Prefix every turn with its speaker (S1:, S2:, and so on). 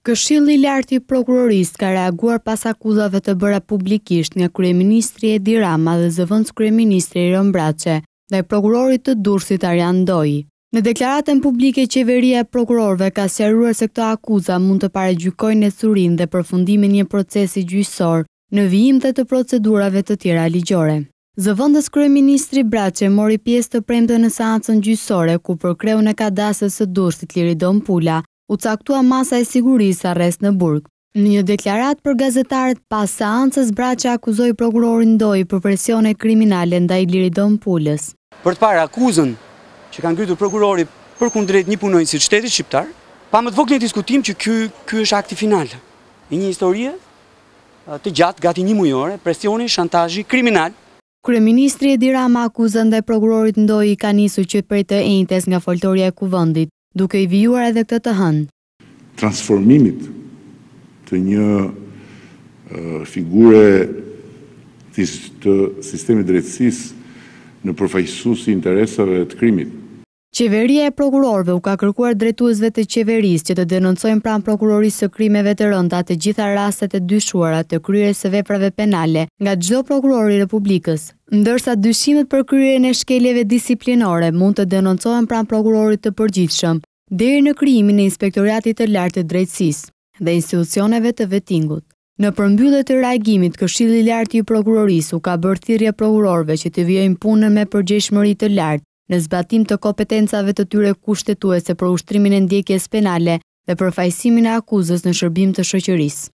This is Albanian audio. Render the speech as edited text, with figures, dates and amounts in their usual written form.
S1: Këshilli i lartë i prokurorisë ka reaguar pas akuzave të bëra publikisht nga kryeministri Edi Rama dhe zëvendës kryeministri Iron Braçe ndaj prokurorit të Durrësit Arjan Doi. Në deklaratën publike, qeveria e prokurorëve ka sqaruar se këto akuza mund të paragjykojnë ecurinë dhe përfundimin e një procesi gjyqësor në vijim të procedurave të tjera ligjore. Zëvendës kryeministri Braçe mori pjesë të premte në seancën gjyqësore ku për kreun e kadasës së Durrësit Liridon Pula u caktua masa e sigurisë arrest në burg. Në një deklaratë për gazetarët pas seancës, Braçe akuzoi prokurorin Doi për presione kriminale ndaj Liridon Pulës.
S2: Për të parë akuzën që ka ngritur prokurori përkundrejt një punonjësi të shtetit shqiptar, pa më të vogël një diskutim që ky është akti final i një historie të gjatë, gati një mujore, presioni, shantazhi kriminal.
S1: Kryeministri Edi Rama akuzën ndaj prokurorit Doi ka nisur që prej të enjtes nga foltoria e kuvendit, duke i vijuar edhe këtë të hënë.
S3: Transformimit të një figure të sistemit drejtësisë në përfaqësues i interesave të krimit.
S1: Qeveria e prokurorëve u ka kërkuar drejtuesve të qeverisë që të denoncojnë pranë prokurorisë së krimeve të rënda të gjitha rastet e dyshuara të kryerjes së veprave penale nga çdo prokuror i Republikës, ndërsa dyshimet për kryerjen e shkeljeve disiplinore mund të denoncohen pranë prokurorit të përgjithshëm deri në krijimin e Inspektoratit të Lartë të Drejtësisë dhe institucioneve të vettingut. Në përmbyllje të reagimit, Këshilli i Lartë i Prokurorisë u ka bërë thirrje prokurorëve që të vijojnë punën me përgjegjësi të lartë në zbatim të kompetencave të tyre kushtetuese për ushtrimin e ndjekjes penale dhe përfaqësimin e akuzës në shërbim të shoqërisë.